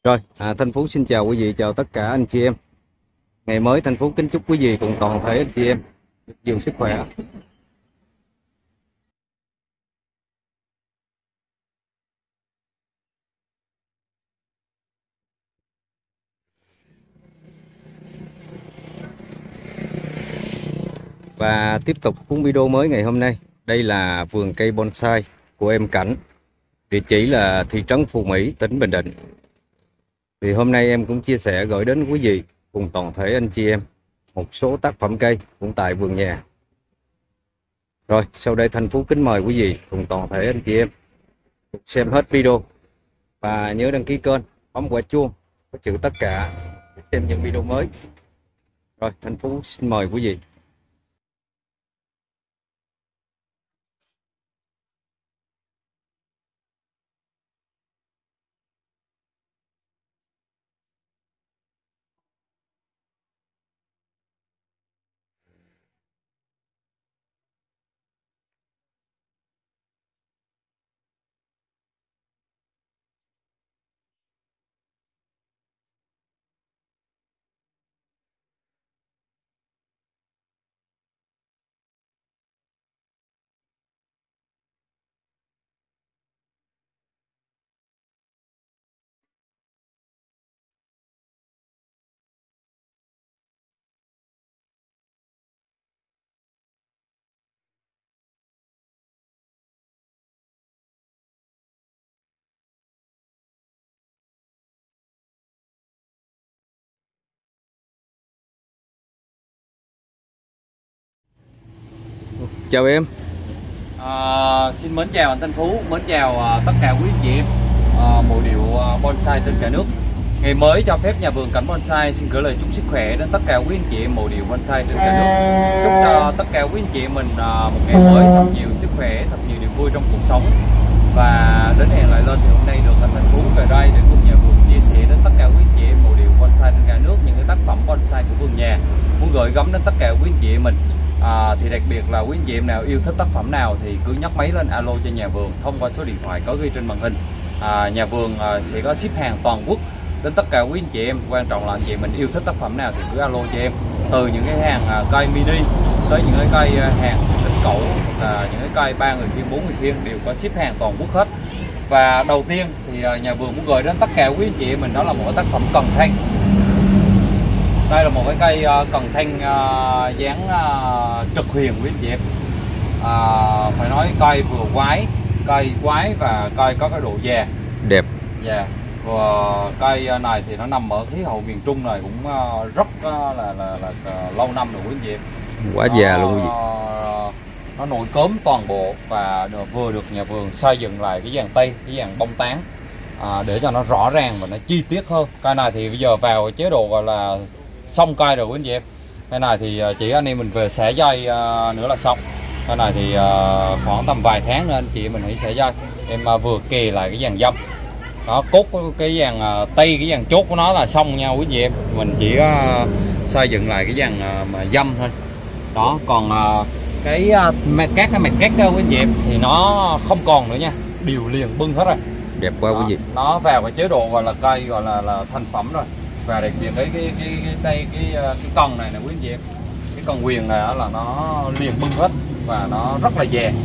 Rồi, Thanh Phú xin chào quý vị, chào tất cả anh chị em. Ngày mới Thanh Phú kính chúc quý vị cùng toàn thể anh chị em nhiều sức khỏe. Và tiếp tục cuốn video mới ngày hôm nay. Đây là vườn cây bonsai của em Cảnh. Địa chỉ là thị trấn Phú Mỹ, tỉnh Bình Định. Thì hôm nay em cũng chia sẻ gửi đến quý vị cùng toàn thể anh chị em một số tác phẩm cây cũng tại vườn nhà. Rồi, sau đây Thanh Phú kính mời quý vị cùng toàn thể anh chị em xem hết video. Và nhớ đăng ký kênh, bấm quả chuông, có chữ tất cả để xem những video mới. Rồi, Thanh Phú xin mời quý vị. Chào em. Xin mến chào anh Thanh Phú, mến chào tất cả quý anh chị em mộ điệu bonsai trên cả nước. Ngày mới cho phép nhà vườn Cảnh Bonsai xin gửi lời chúc sức khỏe đến tất cả quý anh chị em mộ điệu bonsai trên cả nước. Chúc cho tất cả quý anh chị em mình một ngày mới thật nhiều sức khỏe, thật nhiều niềm vui trong cuộc sống. Và đến hẹn lại lên thì hôm nay được anh Thanh Phú về đây để cùng nhà vườn chia sẻ đến tất cả quý anh chị em mộ điệu bonsai trên cả nước những cái tác phẩm bonsai của vườn nhà muốn gửi gắm đến tất cả quý anh chị em mình. Thì đặc biệt là quý anh chị em nào yêu thích tác phẩm nào thì cứ nhấc máy lên alo cho nhà vườn thông qua số điện thoại có ghi trên màn hình. Nhà vườn sẽ có ship hàng toàn quốc đến tất cả quý anh chị em. Quan trọng là anh chị mình yêu thích tác phẩm nào thì cứ alo cho em, từ những cái hàng cây mini tới những cái cây hàng đỉnh cẩu, là những cái cây 3 người khiêng 4 người khiêng đều có ship hàng toàn quốc hết. Và đầu tiên thì nhà vườn muốn gửi đến tất cả quý anh chị em mình đó là một cái tác phẩm cần thanh. Đây là một cái cây cần thanh dáng trực huyền quý anh chị em. Phải nói cây vừa cây quái và cây có cái độ già Đẹp. Dạ. Và cây này thì nó nằm ở khí hậu miền Trung này cũng rất là lâu năm rồi quý anh chị em. Quá già luôn quý vị. Nó nổi cốm toàn bộ và vừa được nhà vườn xây dựng lại cái dàn tây, cái dàn bông tán để cho nó rõ ràng và nó chi tiết hơn. Cây này thì bây giờ vào chế độ gọi là xong cây rồi quý anh chị em. Cây này thì chỉ anh em mình về xẻ dây nữa là xong. Cây này thì khoảng tầm vài tháng nên chị mình hãy xẻ dây. Em vừa kề lại cái dàn dâm. Đó, cốt cái dàn tây, cái dàn chốt của nó là xong nha quý anh chị em. Mình chỉ xây dựng lại cái dàn mà dâm thôi. Đó, còn các cái mạch cắt đó quý anh chị em thì nó không còn nữa nha, đều liền bưng hết rồi. Đẹp quá quý vị. Nó vào cái chế độ gọi là cây gọi là thành phẩm rồi. Và đặc biệt cái cần này nè quý anh chị em, cái cần quyền này là nó liền bưng hết và nó rất là dè,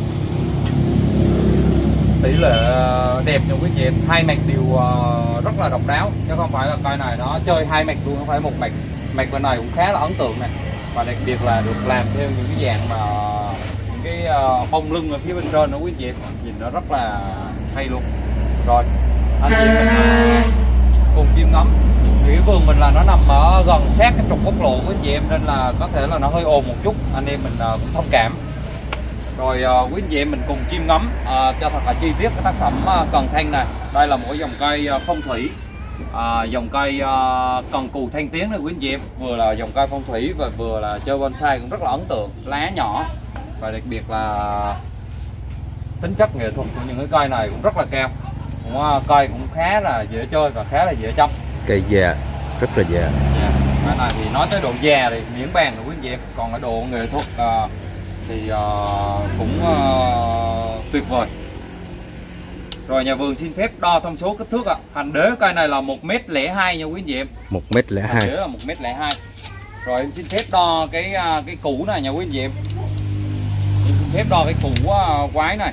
tỷ lệ đẹp nha quý anh chị em. Hai mạch đều rất là độc đáo chứ không phải là cây này nó chơi hai mạch luôn, không phải một mạch. Mạch bên này cũng khá là ấn tượng này, và đặc biệt là được làm theo những cái dạng mà những cái bông lưng ở phía bên trên đó quý anh chị em, nhìn nó rất là hay luôn. Rồi anh chị mình cùng chiêm ngắm. Thì cái vườn mình là nó nằm ở gần sát cái trục quốc lộ của anh chị em nên là có thể là nó hơi ồn một chút, anh em mình cũng thông cảm. Rồi quý anh chị em mình cùng chiêm ngắm cho thật là chi tiết cái tác phẩm cần thanh này. Đây là một cái dòng cây phong thủy, dòng cây cần cù thanh tiến này quý anh chị em, vừa là dòng cây phong thủy và vừa là chơi bonsai cũng rất là ấn tượng, lá nhỏ và đặc biệt là tính chất nghệ thuật của những cái cây này cũng rất là cao. Cây cũng khá là dễ chơi và khá là dễ chăm. Cây già, rất là già. Cây này thì nói tới độ già thì miễn bàn rồi quý anh chị em, còn cái độ nghệ thuật thì cũng tuyệt vời. Rồi nhà vườn xin phép đo thông số kích thước ạ. Hành đế cây này là 1m02 nha quý anh chị em. 1m02. Hành đế là 1m02. Rồi em xin phép đo cái củ này nha quý anh chị em. Em xin phép đo cái củ quái này.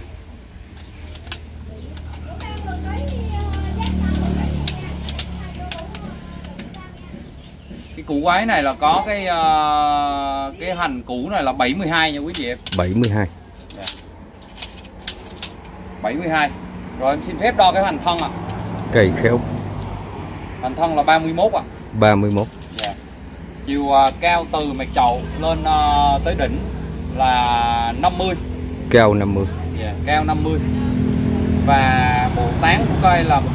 Cái củ quái này là có cái hành củ này là 72 nha quý chị em. 72. Dạ. 72. Rồi em xin phép đo cái hành thân ạ. Cây khéo. Hành thân là 31 ạ. 31. Dạ. Chiều cao từ mặt chậu lên tới đỉnh là 50. Cao 50. Dạ, cao 50. Và bộ tán của cây là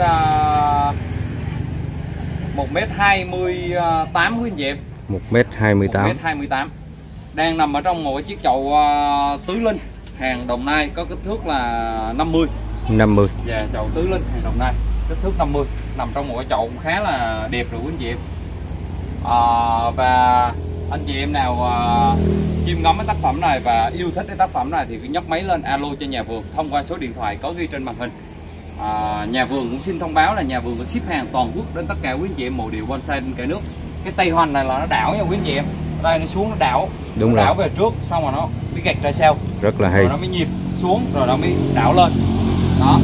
1m28 quý anh chị em. 1m28. 1m28. Đang nằm ở trong một cái chiếc chậu tứ linh hàng Đồng Nai có kích thước là 50. 50. Dạ, chậu tứ linh hàng Đồng Nai kích thước 50, nằm trong một cái chậu khá là đẹp rồi quý anh chị em. Và anh chị em nào chiêm ngắm cái tác phẩm này và yêu thích cái tác phẩm này thì cứ nhấc máy lên alo cho nhà vườn thông qua số điện thoại có ghi trên màn hình. Nhà vườn cũng xin thông báo là nhà vườn có ship hàng toàn quốc đến tất cả quý anh chị em mộ điều bonsai trên cả nước. Cái tay hoành này là nó đảo nha quý anh chị em. Ở đây nó xuống nó đảo. Đúng nó rồi. Đảo về trước xong rồi nó mới gạch ra sau. Rất là hay. Rồi nó mới nhịp xuống rồi nó mới đảo lên. Đó.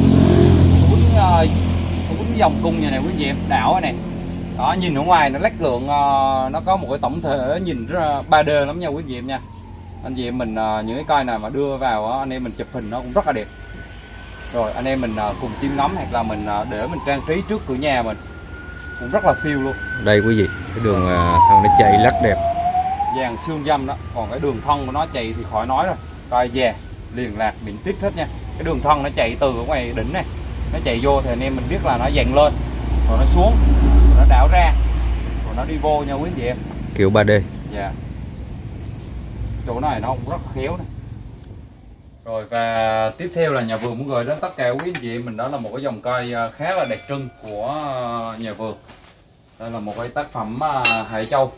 Cuốn dòng cung như này quý anh chị em, đảo này. Đó, nhìn ở ngoài nó lách lượng, nó có một cái tổng thể nhìn rất 3D lắm nha quý anh chị em nha. Anh chị em mình những cái cây này mà đưa vào anh em mình chụp hình nó cũng rất là đẹp. Rồi anh em mình cùng chiêm ngắm hoặc là mình để mình trang trí trước cửa nhà mình cũng rất là feel luôn. Đây quý vị, cái đường thân nó chạy lắc đẹp. Vàng xương dâm đó, còn cái đường thân của nó chạy thì khỏi nói rồi. Coi về liền lạc biển tít hết nha. Cái đường thân nó chạy từ ở ngoài đỉnh này, nó chạy vô thì anh em mình biết là nó dặn lên, rồi nó xuống, rồi nó đảo ra, rồi nó đi vô nha quý anh chị em. Kiểu 3D. Dạ. Chỗ này nó cũng rất khéo này. Rồi và tiếp theo là nhà vườn muốn gửi đến tất cả quý anh chị em mình, đó là một cái dòng cây khá là đặc trưng của nhà vườn. Đây là một cái tác phẩm Hải Châu.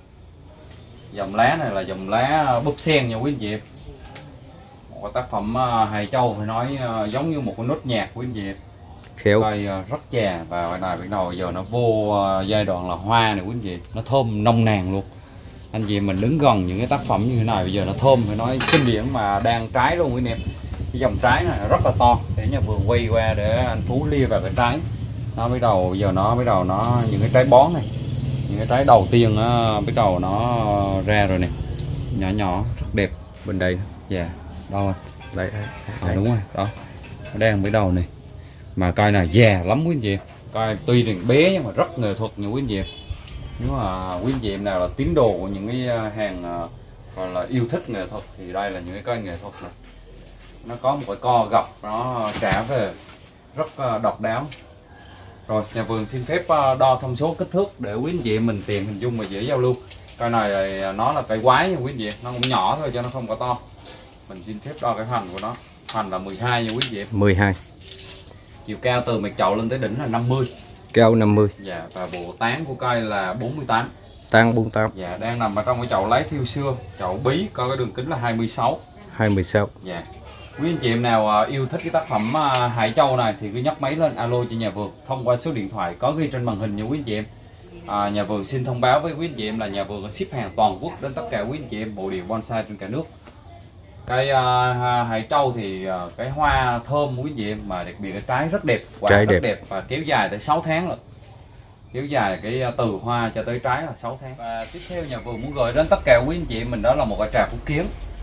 Dòng lá này là dòng lá búp sen nha quý anh chị em. Một cái tác phẩm Hải Châu phải nói giống như một cái nốt nhạc quý anh chị em. Khéo. Cây rất già và cái này bắt đầu giờ nó vô giai đoạn là hoa này quý anh chị. Nó thơm nồng nàn luôn. Anh chị mình đứng gần những cái tác phẩm như thế này bây giờ nó thơm phải nói kinh điển mà đang trái luôn quý anh em. Cái dòng trái này rất là to, để nhà vườn quay qua để anh Phú lia vào cái trái. Nó bắt đầu giờ nó bắt đầu nó những cái trái bón này, những cái trái đầu tiên nó bắt đầu nó ra rồi nè, nhỏ nhỏ rất đẹp. Bên đây. Dạ, đâu Đây. đúng rồi, đó nó đang bắt đầu này. Mà cây này già lắm quý anh chị. Cây tuy rằng bé nhưng mà rất nghệ thuật nha quý anh chị. Nếu mà quý anh chị em nào là tín đồ của những cái hàng gọi là yêu thích nghệ thuật thì đây là những cái cây nghệ thuật này. Nó có một cái co gập nó trả về rất độc đáo. Rồi nhà vườn xin phép đo thông số kích thước để quý anh chị em mình tiện hình dung và dễ giao lưu. Cây này nó là cây quái nha quý anh chị, nó cũng nhỏ thôi cho nó không có to. Mình xin phép đo cái hành của nó. Hành là 12 nha quý anh chị em. 12. Chiều cao từ mặt chậu lên tới đỉnh là 50. Cao 50. Dạ, và bộ tán của cây là 48. Tán 48. Dạ, đang nằm ở trong cái chậu lấy thiêu xưa, chậu bí có cái đường kính là 26. 26. Dạ. Quý anh chị em nào yêu thích cái tác phẩm Hải Châu này thì cứ nhấc máy lên alo cho nhà vườn thông qua số điện thoại có ghi trên màn hình nha quý anh chị em. Nhà vườn xin thông báo với quý anh chị em là nhà vườn có ship hàng toàn quốc đến tất cả quý anh chị em bộ điều bonsai trên cả nước. Cái Hải Châu thì cái hoa thơm quý anh chị em, mà đặc biệt cái trái rất đẹp, quả Trái rất đẹp. đẹp và kéo dài tới 6 tháng rồi. Kéo dài cái từ hoa cho tới trái là 6 tháng. Và tiếp theo nhà vườn muốn gửi đến tất cả quý anh chị em mình đó là một cái trà Phú Kiến.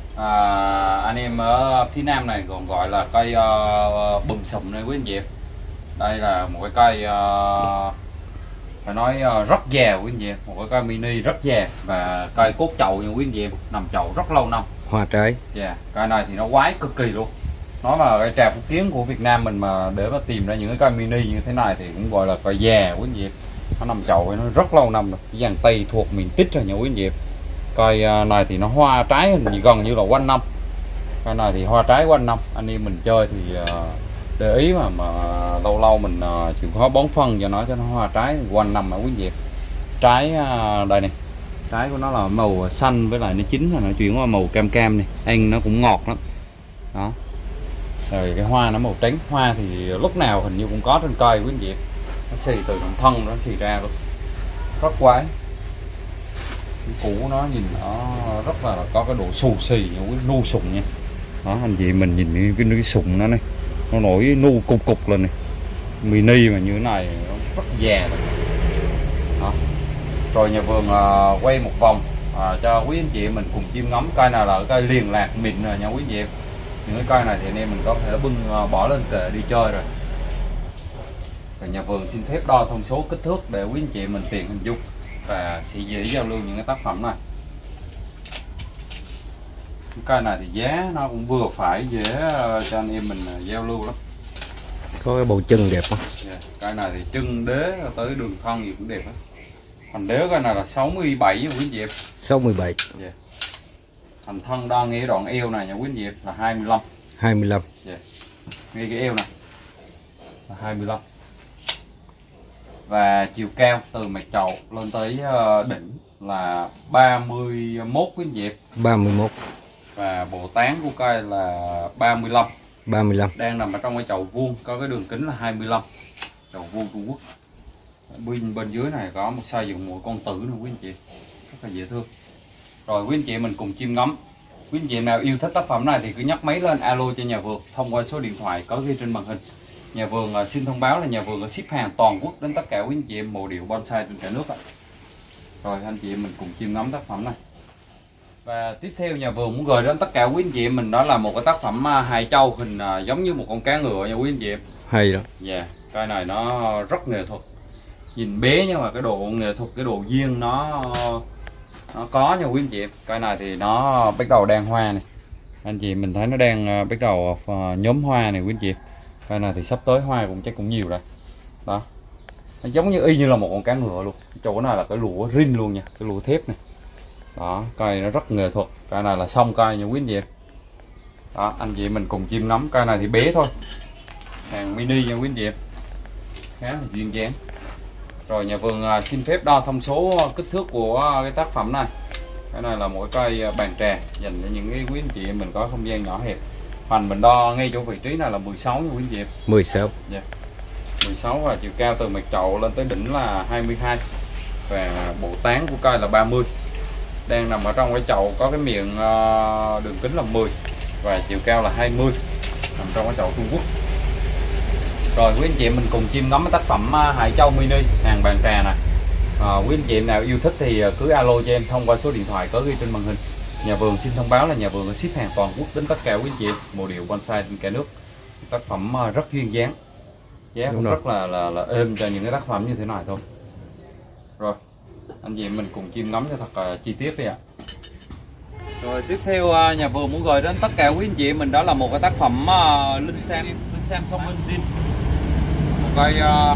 Anh em ở phía Nam này còn gọi là cây bùm sùm này quý anh chị em. Đây là một cái cây phải nói rất già quý anh chị em, một cái cây mini rất già và cây cốt chậu nha quý anh chị em, nằm chậu rất lâu năm. Hoa trái. Dạ, cây này thì nó quái cực kỳ luôn. Nó là cây trà Phú Kiến của Việt Nam mình, mà để mà tìm ra những cái cây mini như thế này thì cũng gọi là cây già quý anh chị em. Nó nằm chậu với nó rất lâu năm rồi, cái dàn Tây thuộc miền Tích rồi nha quý anh chị em. Cây này thì nó hoa trái hình như gần như là quanh năm. Cây này thì hoa trái quanh năm. Anh em mình chơi thì để ý mà lâu lâu mình chịu khó bón phân cho nó hoa trái quanh năm ở quý anh chị em. Trái đây này, trái của nó là màu xanh với lại nó chín rồi nó chuyển qua màu cam cam này, ăn nó cũng ngọt lắm. Đó. Rồi cái hoa nó màu trắng, hoa thì lúc nào hình như cũng có trên cây quý anh chị. Nó xì từ trong thân nó xì ra luôn, rất quái. Cái củ nó nhìn nó rất là có cái độ xù xì như cái nu sụng nha. Đó anh chị mình nhìn cái sụng nó này, nó nổi nu cục cục lên này, mini mà như thế này nó rất già rồi. Đó. Rồi nhà vườn quay một vòng cho quý anh chị mình cùng chiêm ngắm. Cây nào là cây liền lạc mịn rồi nha quý anh chị. Những cái cây này thì anh em mình có thể bưng bỏ lên kệ đi chơi rồi. Rồi nhà vườn xin phép đo thông số kích thước để quý anh chị mình tiện hình dung và sẽ dễ giao lưu những cái tác phẩm này. Cái cây này thì giá nó cũng vừa phải, dễ cho anh em mình giao lưu lắm. Có cái bầu chân đẹp không? Yeah. Cây này thì chân đế tới đường thân gì cũng đẹp hết. Thành đế cây này là 67 nha quý anh chị. 67. Yeah. Thành thân đo ngay đoạn eo này nha quý anh chị là 25. 25. Yeah. Ngay cái eo này là 25. Và chiều cao từ mặt chậu lên tới đỉnh là 31 quý anh chị. 31. Và bộ tán của cây là 35. 35. Đang nằm ở trong cái chậu vuông có cái đường kính là 25. Chậu vuông Trung Quốc. Bên dưới này có một size dụng mũi con tử nữa quý anh chị, rất là dễ thương. Rồi quý anh chị mình cùng chiêm ngắm. Quý anh chị nào yêu thích tác phẩm này thì cứ nhấc máy lên alo cho nhà vườn thông qua số điện thoại có ghi trên màn hình. Nhà vườn xin thông báo là nhà vườn ship hàng toàn quốc đến tất cả quý anh chị em mộ điệu bonsai trên cả nước ạ. Rồi anh chị mình cùng chiêm ngắm tác phẩm này. Và tiếp theo nhà vườn muốn gửi đến tất cả quý anh chị em mình đó là một cái tác phẩm hài châu hình giống như một con cá ngựa nha quý anh chị em. Hay đó. Dạ, yeah, cây này nó rất nghệ thuật. Nhìn bé nhưng mà cái độ nghệ thuật, cái độ duyên nó có nha quý anh chị. Cây này thì nó bắt đầu đang hoa này. Anh chị mình thấy nó đang bắt đầu nhóm hoa này quý anh chị. Cây này thì sắp tới hoa cũng chắc cũng nhiều rồi. Đó. Nó giống như y như là một con cá ngựa luôn. Chỗ này là cái lụa rin luôn nha, cái lụa thép này. Đó, cây nó rất nghệ thuật. Cây này là xong cây nha quý anh chị. Đó, anh chị mình cùng chiêm ngắm. Cây này thì bé thôi. Hàng mini nha quý anh chị. Khá là duyên dáng. Rồi nhà vườn xin phép đo thông số kích thước của cái tác phẩm này. Cái này là mỗi cây bàn trà dành cho những cái quý anh chị mình có không gian nhỏ hẹp. Hoành mình đo ngay chỗ vị trí này là 16 nha quý anh chị. 16. Yeah. 16 và chiều cao từ mặt chậu lên tới đỉnh là 22. Và bộ tán của cây là 30. Đang nằm ở trong cái chậu có cái miệng đường kính là 10 và chiều cao là 20. Nằm trong cái chậu Trung Quốc. Rồi quý anh chị mình cùng chiêm ngắm cái tác phẩm Hải Châu Mini hàng bàn trà này. Quý anh chị nào yêu thích thì cứ alo cho em thông qua số điện thoại có ghi trên màn hình. Nhà vườn xin thông báo là nhà vườn ship hàng toàn quốc đến tất cả quý anh chị mộ điệu bonsai trên cả nước. Tác phẩm rất duyên dáng, giá cũng rất là êm cho những cái tác phẩm như thế này thôi. Rồi anh chị mình cùng chiêm ngắm cho thật chi tiết đi ạ. Rồi tiếp theo nhà vườn muốn gửi đến tất cả quý anh chị mình đó là một cái tác phẩm linh sam sông Minh Jin. Một cây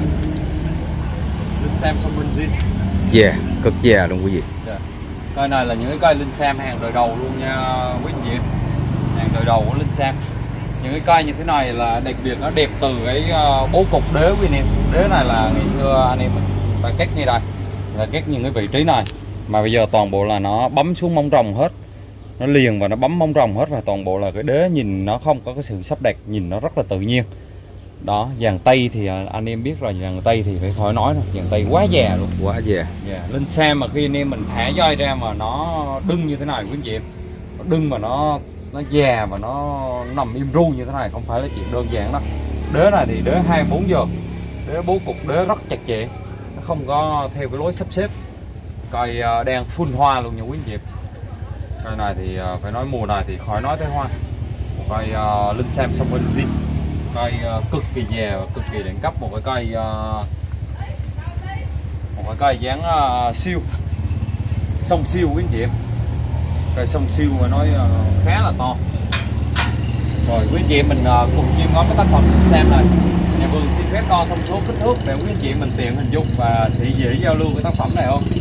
linh sam sông Minh Jin. Già, cực già luôn quý vị. Yeah. Cây này là những cái cây linh sam hàng đời đầu luôn nha quý anh chị. Hàng đời đầu của linh sam. Những cái cây như thế này là đặc biệt nó đẹp từ cái bố cục đế quý anh em. Đế này là ngày xưa anh em mình ta cắt như đây, là cắt những cái vị trí này. Mà bây giờ toàn bộ là nó bấm xuống móng rồng hết. Nó liền và nó bấm móng rồng hết, và toàn bộ là cái đế nhìn nó không có cái sự sắp đặt, nhìn nó rất là tự nhiên. Đó, dàn tây thì anh em biết rồi, dàn tây thì phải khỏi nói rồi, dàn tây quá già luôn, quá già. Yeah. Linh sam mà khi anh em mình thả roi ra mà nó đưng như thế này quý anh chị em, nó đưng mà nó già và nó nằm im ru như thế này không phải là chuyện đơn giản đó. Đế này thì đế 24 giờ, đế bố cục đế rất chặt chẽ, nó không có theo cái lối sắp xếp. Cây đang full hoa luôn nha quý anh chị. Cây này thì phải nói mùa này thì khỏi nói tới hoa. Một cây linh sam sông Minh Jin, cây cực kỳ già và cực kỳ đẳng cấp. Một cái cây dáng siêu, sông siêu quý anh chị em. Cây sông siêu mà nói khá là to. Rồi quý anh chị mình cùng chiêm ngắm cái tác phẩm linh sam này. Nhà vườn xin phép đo thông số kích thước để quý anh chị mình tiện hình dung và sẽ dễ giao lưu cái tác phẩm này không.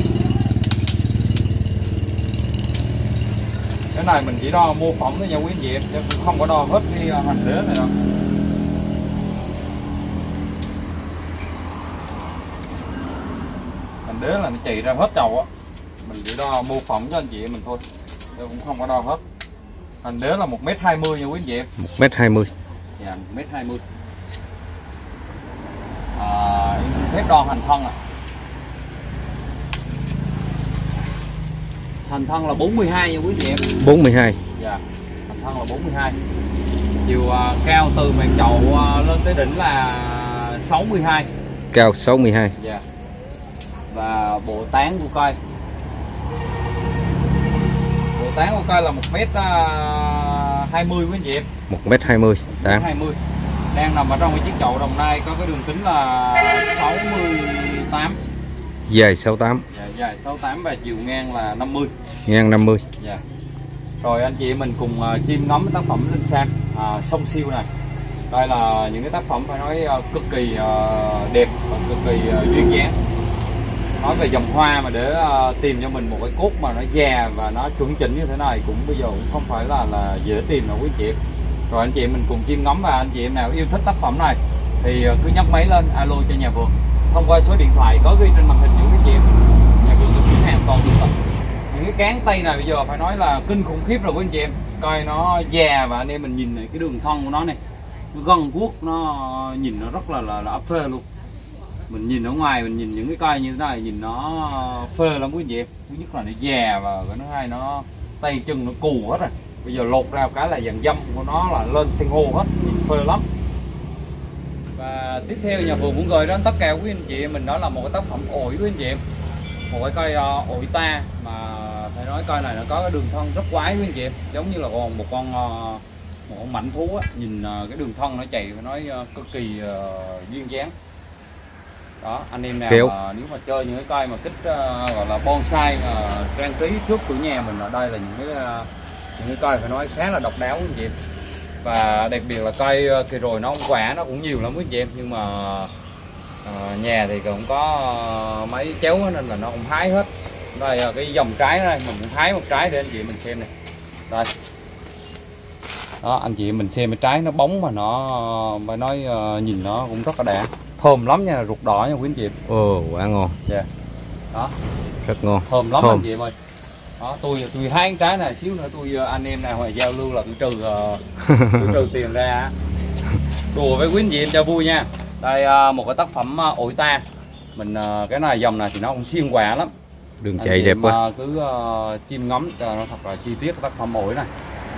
Cái này mình chỉ đo mô phỏng thôi nha quý anh chị em, chứ cũng không có đo hết cái hành đế này đâu. Hành đế là nó chạy ra hết chầu á, mình chỉ đo mô phỏng cho anh chị em mình thôi, chứ cũng không có đo hết. Hành đế là 1m20 nha quý anh chị em. 1m20. Dạ 1m20. Em xin phép đo hành thân ạ. Hành thân là 42 nha quý chị em. 42. Dạ, hành thân là 42. Chiều cao từ màn chậu lên tới đỉnh là 62. Cao 62. Dạ. Và bộ tán của coi. Bộ tán của coi là 1m20 quý anh chị em. 1m20 tán. 20. Đang nằm ở trong cái chiếc chậu Đồng Nai có cái đường kính là 68. Dài 68. Dạ, dài 68 và chiều ngang là 50. Ngang 50. Dạ. Rồi anh chị mình cùng chiêm ngắm tác phẩm Linh San sông Siêu này. Đây là những cái tác phẩm phải nói cực kỳ đẹp và cực kỳ duyên dáng. Nói về dòng hoa mà để tìm cho mình một cái cốt mà nó già và nó chuẩn chỉnh như thế này cũng bây giờ cũng không phải là dễ tìm đâu quý anh chị em. Rồi anh chị mình cùng chiêm ngắm, và anh chị em nào yêu thích tác phẩm này thì cứ nhấc máy lên alo cho nhà vườn thông qua số điện thoại có ghi trên màn hình những quý anh chị em. Nhà vườn có ship hàng toàn quốc. Những cái cán tây này bây giờ phải nói là kinh khủng khiếp rồi quý anh chị em. Coi nó già và anh em mình nhìn này, cái đường thân của nó này, nó gân guốc, nó nhìn nó rất là ấp phê luôn. Mình nhìn ở ngoài mình nhìn những cái cây như thế này nhìn nó phê lắm quý anh chị em. Thứ nhất là nó già và cái thứ hai nó tay chân nó cù hết rồi. Bây giờ lột ra cái là dàn dâm của nó là lên san hô hết, nhìn phê lắm. Và tiếp theo nhà vườn muốn gửi đến tất cả quý anh chị em mình đó là một cái tác phẩm ổi quý anh chị em. Một cái cây ổi ta mà phải nói cây này nó có cái đường thân rất quái quý anh chị em, giống như là một con mảnh thú á. Nhìn cái đường thân nó chạy phải nói cực kỳ duyên dáng. Đó, anh em nào mà nếu mà chơi những cái cây mà thích gọi là bonsai trang trí trước cửa nhà mình, ở đây là những cái cây phải nói khá là độc đáo quý anh chị em. Và đặc biệt là cây kỳ rồi nó quả nó cũng nhiều lắm quý anh chị em, nhưng mà nhà thì cũng có mấy cháu nên là nó cũng hái hết. Đây cái dòng trái đây mình cũng hái một trái để anh chị mình xem này. Đây. Đó anh chị mình xem cái trái nó bóng mà nó phải nói nhìn nó cũng rất là đẹp. Thơm lắm nha, ruột đỏ nha quý anh chị em. Ồ, quá ngon. Dạ. Đó. Rất ngon. Thơm lắm anh chị em ơi. Đó, tôi hái trái này xíu nữa tôi anh em nào ngoài giao lưu là tôi trừ tiền ra. Đùa với quý anh chị em cho vui nha. Đây một cái tác phẩm ổi ta. Mình cái này dòng này thì nó cũng xiên quả lắm. Đường chạy đẹp quá. Cứ chiêm ngắm cho nó thật là chi tiết cái tác phẩm ổi này.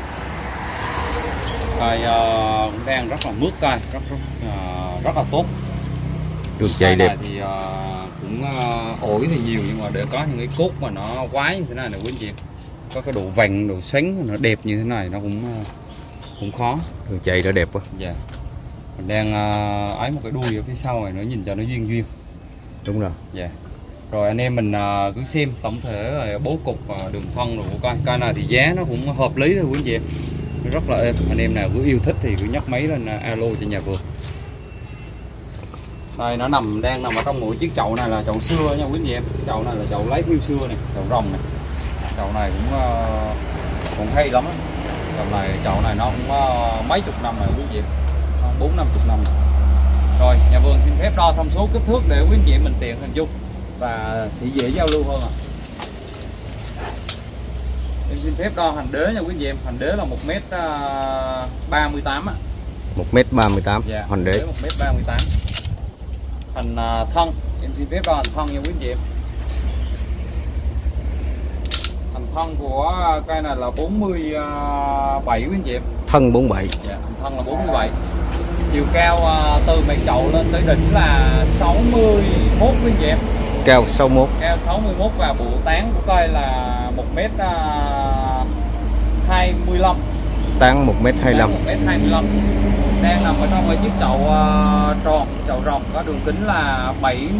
Đây cũng đang rất là mướt cây, rất là tốt. Đường chạy đẹp. Thì cũng ổi thì nhiều nhưng mà để có những cái cốt mà nó quái như thế này này quý anh chị, có cái độ vành độ xoắn nó đẹp như thế này nó cũng khó. Đường chạy nó đẹp quá. Dạ. Mình đang ấy một cái đuôi ở phía sau này nó nhìn cho nó duyên. Đúng rồi. Dạ. Rồi anh em mình cứ xem tổng thể bố cục và đường thân rồi của cây này thì giá nó cũng hợp lý thôi quý anh chị, nó rất là êm. Anh em nào cứ yêu thích thì cứ nhấc máy lên alo cho nhà vườn. Đây nó đang nằm ở trong mỗi chiếc chậu này là chậu xưa nha quý anh chị em. Cái chậu này là chậu lấy thiêu xưa này, chậu rồng này. Chậu này cũng hay lắm. Chậu này nó cũng mấy chục năm rồi quý anh chị em, 40-50 năm. Rồi nhà vườn xin phép đo thông số kích thước để quý anh chị em mình tiện hình dung và sẽ dễ giao lưu hơn. Em xin phép đo hành đế nha quý anh chị em. Hành đế là 1m38 á. 1m38. Dạ, hành đế 1m38. Hành thân em xin phép đo hành thân nha quý anh chị em. Hành thân của cây này là 47 quý anh chị em. Thân 47. Dạ, hành thân là 47. Chiều cao từ màn chậu lên tới đỉnh là 61 quý anh chị em. Cao 61. Cao 61 và bộ tán của cây là 1m25. Tán 1m25. 1m25. Đang nằm ở trong cái chiếc chậu tròn, chậu rồng có đường kính là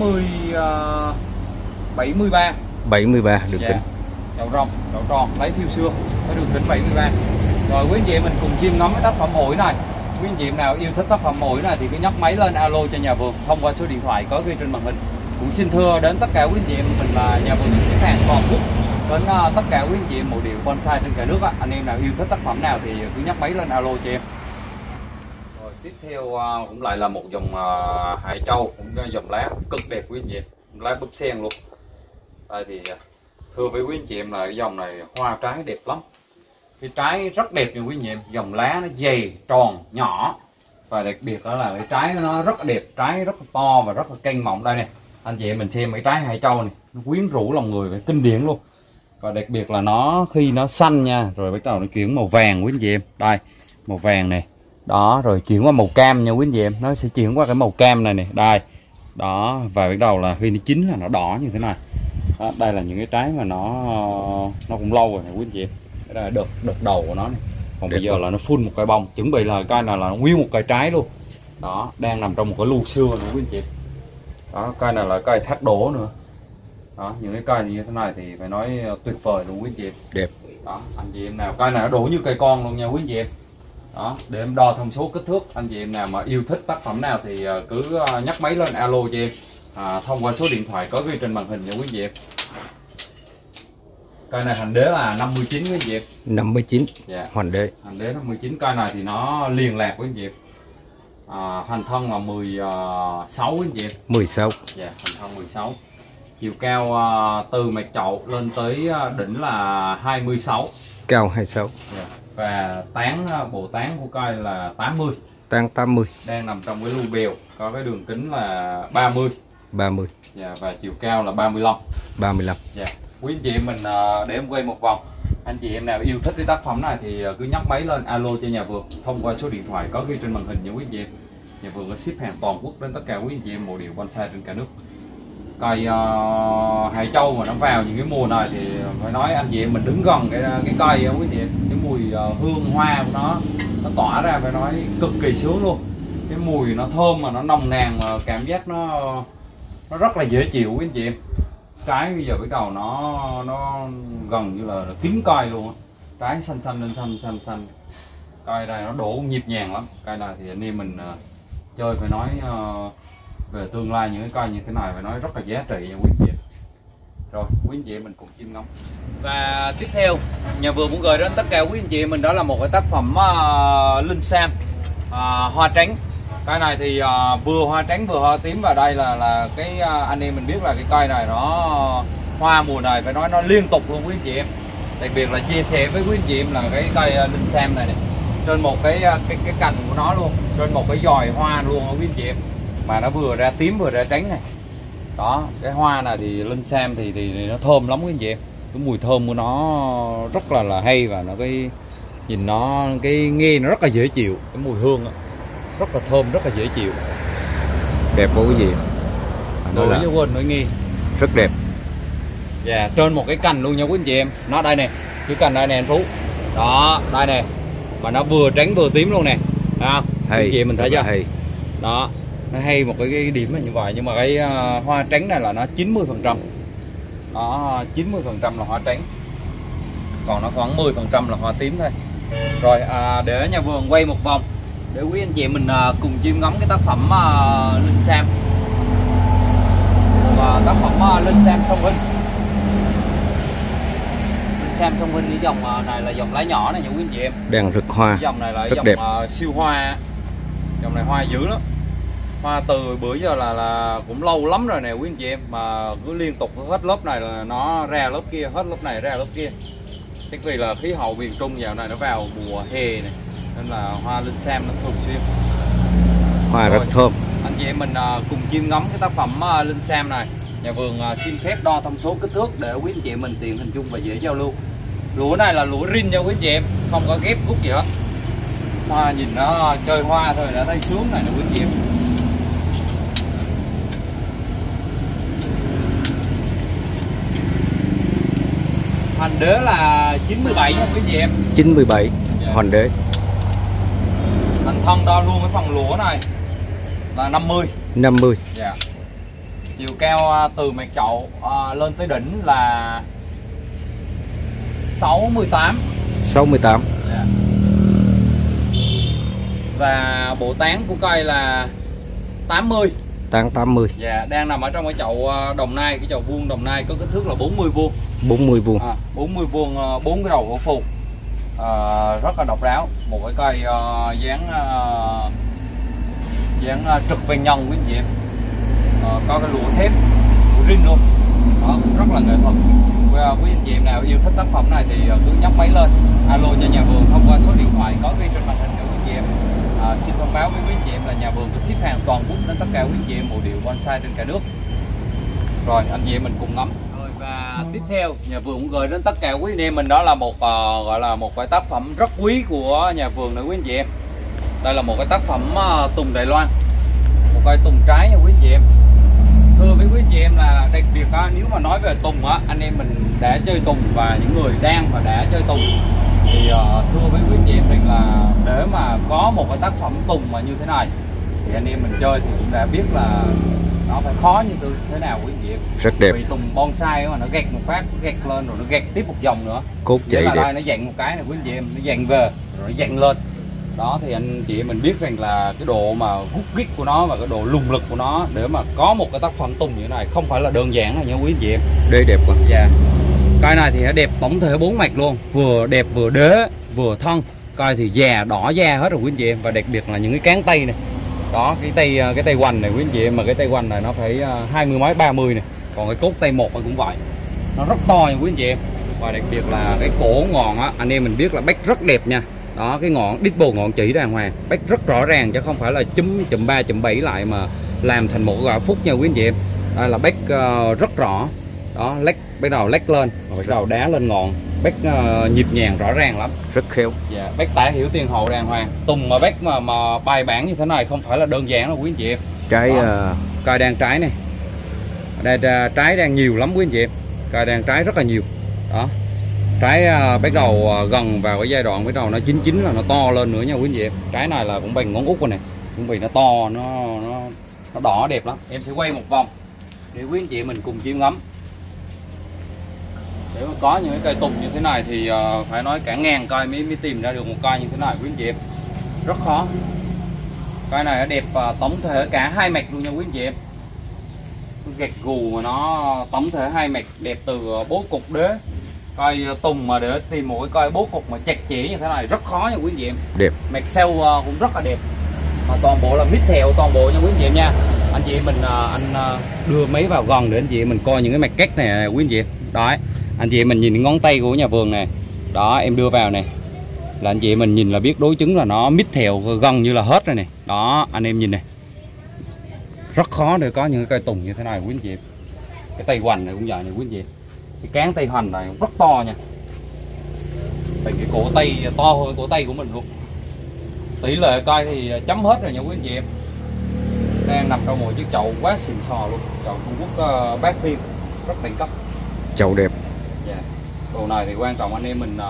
73 đường kính. Chậu rồng, chậu tròn lấy thiêu xưa có đường kính 73. Rồi quý anh chị mình cùng chiêm ngắm cái tác phẩm ổi này. Quý anh chị nào yêu thích tác phẩm ổi này thì cứ nhấc máy lên alo cho nhà vườn thông qua số điện thoại có ghi trên màn hình. Cũng xin thưa đến tất cả quý anh chị em mình là nhà vườn ship hàng toàn quốc đến tất cả quý anh chị em mộ điều bonsai trên cả nước á. Anh em nào yêu thích tác phẩm nào thì cứ nhấc máy lên alo cho em. Rồi tiếp theo cũng lại là một dòng hải châu, cũng dòng lá cực đẹp quý anh chị em, lá búp sen luôn. Đây thì thưa với quý anh chị em là cái dòng này hoa trái đẹp lắm. Cái trái rất đẹp nha quý anh chị em, dòng lá nó dày, tròn, nhỏ Và đặc biệt đó là cái trái nó rất là đẹp, trái rất là to và rất là căng mọng. Đây này anh chị em mình xem cái trái Hải Châu này, nó quyến rũ lòng người và kinh điển luôn. Và đặc biệt là nó khi nó xanh nha, rồi bắt đầu nó chuyển màu vàng quý anh chị em. Đây màu vàng này đó, rồi chuyển qua màu cam nha quý anh chị em, nó sẽ chuyển qua cái màu cam này này, đây đó. Và bắt đầu là khi nó chín là nó đỏ như thế này đó. Đây là những cái trái mà nó cũng lâu rồi này quý anh chị em. Đây là đợt đầu của nó này. Còn bây giờ là nó phun một cây bông, chuẩn bị là cây này là nguyên một cây trái luôn đó, đang nằm trong một cái lu xưa nữa quý anh chị. Đó, cây này là cây thác đổ nữa đó. Những cái cây như thế này thì phải nói tuyệt vời luôn quý anh chị em. Đẹp Đó anh chị em nào, cây này nó đổ như cây con luôn nha quý anh chị em. Đó, để em đo thông số kích thước. Anh chị em nào mà yêu thích tác phẩm nào thì cứ nhấc máy lên alo cho em, thông qua số điện thoại có ghi trên màn hình nha quý anh chị em. Cây này hành đế là 59 quý anh chị em. 59. Dạ. Hoành đế. Hành đế 59. Cây này thì nó liền lạc quý anh chị em. Hành thân là 16 quý anh chị em. 16. Dạ, hành thân 16. Chiều cao từ mặt chậu lên tới đỉnh là 26. Cao 26. Dạ. Và bộ tán của cây là 80. Tán 80. Đang nằm trong cái lu bèo, có cái đường kính là 30. 30. Dạ, và chiều cao là 35. 35. Dạ. Quý anh chị em mình để em quay một vòng. Anh chị em nào yêu thích cái tác phẩm này thì cứ nhấc máy lên alo cho nhà vườn thông qua số điện thoại có ghi trên màn hình nha quý anh chị em. Nhà vườn có ship hàng toàn quốc đến tất cả quý anh chị em bộ điều bonsai trên cả nước. Cây Hải Châu mà nó vào những cái mùa này thì phải nói anh chị em mình đứng gần cái cây quý anh chị em, cái mùi hương hoa của nó tỏa ra phải nói cực kỳ sướng luôn. Cái mùi nó thơm mà nó nồng nàn mà cảm giác nó rất là dễ chịu quý anh chị em. Trái bây giờ bắt đầu nó gần như là kín cây luôn á, trái xanh xanh lên xanh. Cây này nó đổ nhịp nhàng lắm. Cây này thì anh em mình chơi phải nói về tương lai những cái cây như thế này phải nói rất là giá trị nha quý anh chị. Rồi quý anh chị mình cùng chiêm ngắm. Và tiếp theo nhà vườn muốn gửi đến tất cả quý anh chị mình đó là một cái tác phẩm linh sam hoa trắng. Cây này thì vừa hoa trắng vừa hoa tím, và đây là cái anh em mình biết là cái cây này nó hoa mùa này phải nói nó liên tục luôn quý anh chị em. Đặc biệt là chia sẻ với quý anh chị em là cái cây linh sam này, trên một cái cành của nó luôn, trên một cái giòi hoa luôn quý anh chị em, mà nó vừa ra tím vừa ra trắng này. Đó, cái hoa này thì linh sam thì nó thơm lắm quý anh chị em. Cái mùi thơm của nó rất là hay, và nó cái nhìn nó nghe nó rất là dễ chịu, cái mùi hương đó, rất là thơm, rất là dễ chịu. Đẹp quá quý vị. Nổi chứ quên nổi nghi. Rất đẹp. Dạ, trên một cái cành luôn nha quý anh chị em. Nó đây nè, cái cành đây nè anh Phú. Đó, đây nè. Mà nó vừa trắng vừa tím luôn nè. Thấy không? Hay. Anh chị em mình thấy chưa? Hay. Đó, nó hay một cái điểm là như vậy. Nhưng mà cái hoa trắng này là nó 90%. Đó, 90% là hoa trắng. Còn nó khoảng 10% là hoa tím thôi. Rồi, để nhà vườn quay một vòng để quý anh chị mình cùng chiêm ngắm cái tác phẩm linh sam. Và tác phẩm linh sam sông Hinh. Linh sam sông Hinh, cái dòng này là dòng lá nhỏ này nha quý anh chị em. Đang rực hoa. Cái dòng này là rất dòng đẹp. Siêu hoa. Dòng này hoa dữ lắm. Hoa từ bữa giờ là cũng lâu lắm rồi nè quý anh chị em, mà cứ liên tục hết lớp này là nó ra lớp kia, hết lớp này ra lớp kia. Chắc vì là khí hậu miền Trung dạo này nó vào mùa hè này, nên là hoa linh sam nó thường xuyên. Hoa Rồi, rất thơm. anh chị em mình cùng chiêm ngắm cái tác phẩm linh sam này. Nhà vườn xin phép đo thông số kích thước để quý anh chị mình tiện hình dung và dễ giao lưu. Lúa này là lúa rin nha quý anh chị em, không có ghép cúc gì hết. Hoa nhìn nó chơi hoa thôi đã thấy sướng này nè quý anh chị em. Hành đế là 97 nha quý anh chị em. 97. Dạ. Hoành đế. Hành thân đo luôn cái phần lúa này là 50. 50. Dạ. Chiều cao từ mặt chậu lên tới đỉnh là 68. 68. Dạ. Và bộ tán của cây là 80. Tán 80. Dạ, đang nằm ở trong cái chậu đồng nai, cái chậu vuông đồng nai có kích thước là 40 vuông. 40 vuông. 40 vuông, 4 cái đầu gỗ phù. Rất là độc đáo, một cái cây dáng trực ven nhân quý anh chị em. Có cái lũa thép, lũa rin luôn. Đó, cũng rất là nghệ thuật. Quý anh chị em nào yêu thích tác phẩm này thì cứ nhấc máy lên alo cho nhà vườn thông qua số điện thoại có ghi trên màn hình cho quý anh chị em. Xin thông báo với quý anh chị em là nhà vườn có ship hàng toàn quốc đến tất cả quý anh chị em bộ điều bonsai trên cả nước. Rồi anh chị em mình cùng ngắm. Rồi và tiếp theo nhà vườn cũng gửi đến tất cả quý anh em mình đó là một gọi là một cái tác phẩm rất quý của nhà vườn nữa quý anh chị em. Đây là một cái tác phẩm tùng Đài Loan, một cây tùng trái nha quý anh chị em. Thưa với quý anh chị em là đặc biệt nếu mà nói về tùng anh em mình đã chơi tùng và những người đang và đã chơi tùng thì thưa với quý anh chị em rằng là để mà có một cái tác phẩm tùng mà như thế này thì anh em mình chơi thì cũng đã biết là nó phải khó như thế nào quý anh chị em. Rất đẹp. Vì tùng bonsai mà nó gạch một phát, nó gạch lên rồi nó gạch tiếp một vòng nữa. Cốt chạy là đẹp. đây nó dặn một cái này quý anh chị em, nó dặn về rồi nó dặn lên. Đó thì anh chị mình biết rằng là cái độ mà hút kích của nó và cái độ lùng lực của nó để mà có một cái tác phẩm tùng như thế này không phải là đơn giản này nha quý anh chị em. Đế đẹp quá. Dạ. Cây này thì nó đẹp tổng thể 4 mạch luôn, vừa đẹp vừa đế vừa thân. Cây thì già đỏ da hết rồi quý anh chị em, và đặc biệt là những cái cán tay này. Đó, cái tay hoành này quý anh chị em, mà cái tay hoành này nó phải 20 mấy 30 này. Còn cái cốt tay một cũng vậy. Nó rất to nha quý anh chị em. Và đặc biệt là cái cổ ngọn anh em mình biết là bách rất đẹp nha. Đó, cái ngọn dispo ngọn chỉ đàng hoàng, bách rất rõ ràng chứ không phải là chùm 3 chùm 7 lại mà làm thành một gạo phúc nha quý anh chị em. Đây là bách rất rõ. Đó, bắt đầu lách lên rồi bắt đầu đá lên ngọn, bách nhịp nhàng rõ ràng lắm, rất khéo. dạ, bách tả hiểu tiền hậu đàng hoàng. Tùng mà bách mà bài bản như thế này không phải là đơn giản đâu quý anh chị em. Trái cây đang trái này, đây trái đang nhiều lắm quý anh chị em, cây đang trái rất là nhiều. Đó, trái bắt đầu gần vào cái giai đoạn bắt đầu nó chín là nó to lên nữa nha quý anh chị em. Trái này là cũng bằng ngón út rồi này, cũng vì nó to, nó đỏ đẹp lắm. Em sẽ quay một vòng để quý anh chị mình cùng chiêm ngắm. Để mà có những cái cây tùng như thế này thì phải nói cả ngàn cây mới tìm ra được một cây như thế này quý anh chị em, rất khó. Cây này nó đẹp tổng thể cả hai mạch luôn nha quý anh chị em. Cái gạch gù mà nó tổng thể hai mạch đẹp từ bố cục đế. Cây tùng mà để tìm một cái cây bố cục mà chặt chỉ như thế này rất khó nha quý anh chị em. Đẹp. Mạch sau cũng rất là đẹp. Mà toàn bộ là mít theo toàn bộ nha quý anh chị em nha. Anh chị mình anh đưa máy vào gần để anh chị mình coi những cái mạch cách này quý anh chị em. Đó, anh chị mình nhìn ngón tay của nhà vườn này. Đó, em đưa vào này là anh chị mình nhìn là biết đối chứng là nó mít theo gần như là hết rồi này. Đó, anh em nhìn này, rất khó để có những cái cây tùng như thế này quý anh chị em. Cái tay hoành này cũng vậy này quý anh chị em. Cái cán tay hoành này rất to nha. Tại cái cổ tay to hơn cổ tay của mình luôn. Tỷ lệ cây thì chấm hết rồi nha quý anh chị em. Đang nằm trong một chiếc chậu quá xịn sò luôn, chậu Trung Quốc bát tiên, rất đẳng cấp. Chậu đẹp. Dạ. Đồ này thì quan trọng anh em mình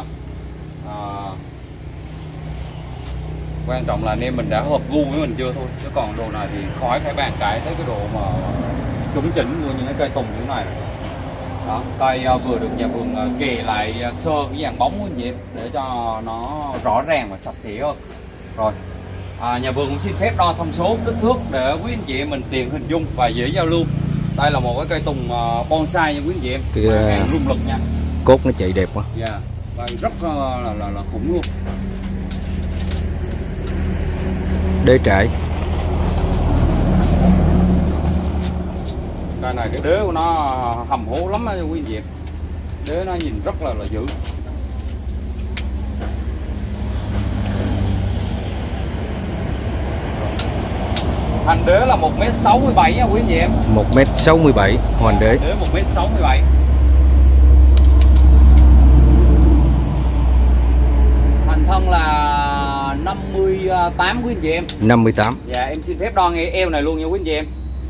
quan trọng là anh em mình đã hợp gu với mình chưa thôi, chứ còn đồ này thì khỏi phải bàn cãi tới cái độ mà chuẩn chỉnh của những cái cây tùng như thế này. Đó, cây vừa được nhà vườn kề lại sơ cái dàn bóng của anh chị em để cho nó rõ ràng và sạch sẽ hơn. Rồi nhà vườn cũng xin phép đo thông số kích thước để quý anh chị em mình tiền hình dung và dễ giao lưu. Đây là một cái cây tùng bonsai nha quý anh chị em, hàng rung lực nha. Cốt nó chạy đẹp quá. Dạ, và rất là khủng luôn. Đế trải. Cây này cái đế của nó hầm hố lắm nha quý anh chị em. Đế nó nhìn rất là dữ. Hành đế là 1m67 nha quý anh chị em. 1m67 hoàn đế. Đế 1m67. Hành thân là 58 quý anh chị em. 58. Dạ em xin phép đo ngay eo này luôn nha quý anh chị em.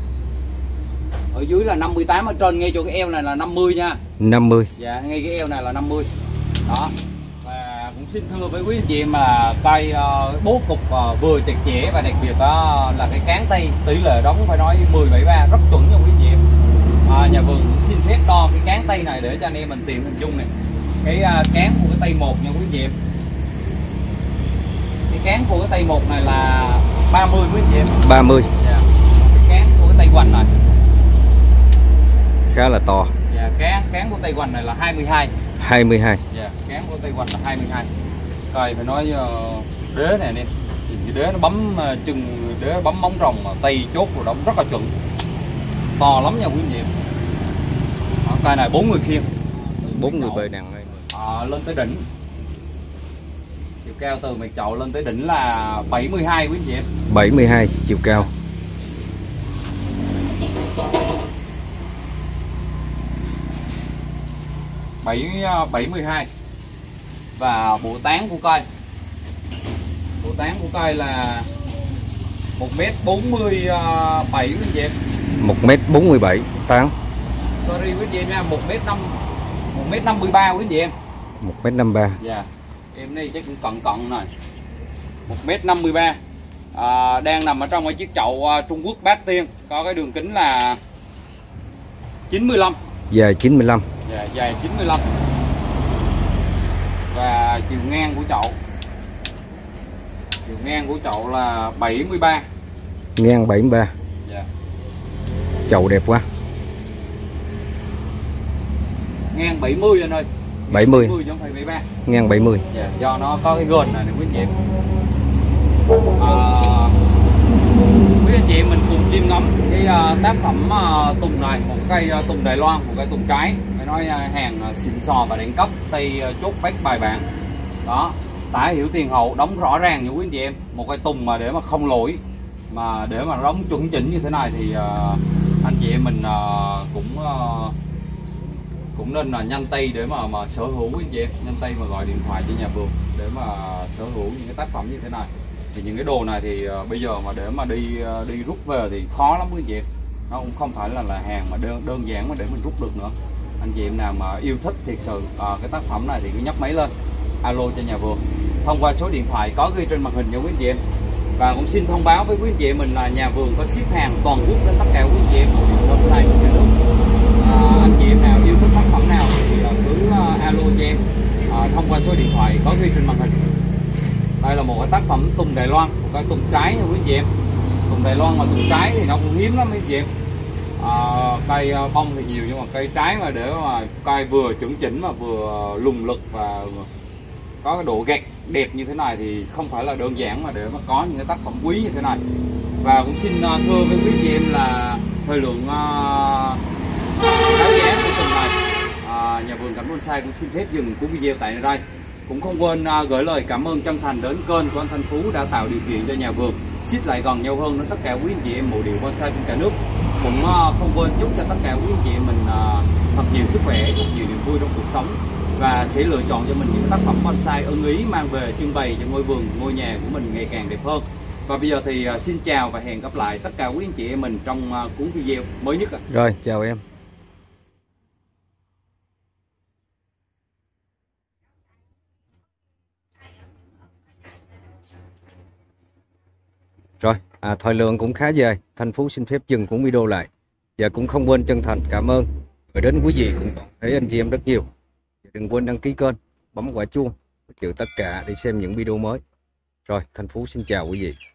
Ở dưới là 58, ở trên ngay chỗ cái eo này là 50 nha. 50. Dạ ngay cái eo này là 50. Đó. Và cũng xin thưa với quý anh chị em là cây bố cục vừa chặt chẽ và đặc biệt là cái cán tay tỷ lệ đóng phải nói 10/73 rất chuẩn nha quý anh chị em. Nhà vườn cũng xin phép đo cái cán tay này để cho anh em mình tìm hình dung này. Cái cán của cái tay một nha quý anh chị em. Cái cán của cái tay một này là 30 quý anh chị em. 30. Dạ. Cái cán của cái tay hoành này khá là to. dạ, cán của tay hoành này là 22. 22. Dạ, cán của tay hoành là 22. Coi phải nói đế này nè, thì đế nó bấm chân, đế bấm móng rồng mà tay chốt rồi đóng rất là chuẩn, to lắm nha quý vị. Cây này 4 người khiêng, 4 người bơi nặng này. lên tới đỉnh. Thì cao từ mặt chậu lên tới đỉnh là 72 quý anh chị em. 72 chiều cao. Bảy 72. Và bộ tán của cây, bộ tán của cây là 1m47 quý anh chị em. 1m47 tán. Sorry quý anh chị em nha, 1m53 quý anh chị em. 1m53. Dạ. Em đây chắc cũng cận này. 1m53. Đang nằm ở trong cái chiếc chậu Trung Quốc Bát Tiên, có cái đường kính là 95. Dài 95. Dạ, dài 95. Và chiều ngang của chậu, chiều ngang của chậu là 73. Ngang 73. Dạ. Chậu đẹp quá. Ngang 70 anh ơi. 70. 70 chứ không phải 73. Ngang 70. Dạ, do nó có cái gòn này nè quý anh chị em. Quý anh chị mình cùng chiêm ngắm cái tác phẩm tùng này, một cây tùng Đài Loan, một cây tùng trái, phải nói hàng xịn sò và đẳng cấp, tay chốt bách bài bản. Đó, tả hiểu tiền hậu, đóng rõ ràng như quý anh chị em. Một cây tùng mà để mà không lỗi, mà để mà đóng chuẩn chỉnh như thế này thì anh chị em mình cũng nên là nhanh tay để mà sở hữu quý anh chị em, nhanh tay mà gọi điện thoại cho nhà vườn để mà sở hữu những cái tác phẩm như thế này. Thì những cái đồ này thì bây giờ mà để mà đi rút về thì khó lắm quý anh chị em. Nó cũng không phải là hàng mà đơn giản mà để mình rút được nữa. Anh chị em nào mà yêu thích thiệt sự cái tác phẩm này thì cứ nhấc máy lên alo cho nhà vườn thông qua số điện thoại có ghi trên màn hình nha quý anh chị em. Và cũng xin thông báo với quý anh chị em mình là nhà vườn có ship hàng toàn quốc đến tất cả quý anh chị em bonsai trên cả nước. Anh chị em nào yêu thích tác phẩm nào thì cứ alo cho em thông qua số điện thoại có ghi trên màn hình. Đây là một cái tác phẩm tùng Đài Loan, một cái tùng trái nha quý anh chị em. Tùng Đài Loan mà tùng trái thì nó cũng hiếm lắm quý anh chị em. Cây bông thì nhiều nhưng mà cây trái mà để mà cây vừa chuẩn chỉnh mà vừa lùng lực và có cái độ gạch đẹp như thế này thì không phải là đơn giản mà để mà có những cái tác phẩm quý như thế này. Và cũng xin thưa với quý anh chị em là thời lượng báo giá của tuần này nhà vườn Cảnh Bonsai cũng xin phép dừng của video tại đây. Cũng không quên gửi lời cảm ơn chân thành đến kênh của anh Thanh Phú đã tạo điều kiện cho nhà vườn xích lại gần nhau hơn đến tất cả quý anh chị em mộ điều bonsai trên cả nước. Cũng không quên chúc cho tất cả quý anh chị em mình thật nhiều sức khỏe, thật nhiều niềm vui trong cuộc sống và sẽ lựa chọn cho mình những tác phẩm bonsai ưng ý mang về trưng bày cho ngôi vườn, ngôi nhà của mình ngày càng đẹp hơn. Và bây giờ thì xin chào và hẹn gặp lại tất cả quý anh chị em mình trong cuốn video mới nhất. Rồi, chào em. Rồi, thời lượng cũng khá dài, Thanh Phú xin phép dừng cuốn video lại. Và cũng không quên chân thành cảm ơn gửi đến quý vị cùng toàn thể anh chị em rất nhiều. Đừng quên đăng ký kênh, bấm quả chuông, chữ tất cả để xem những video mới. Rồi, Thanh Phú xin chào quý vị.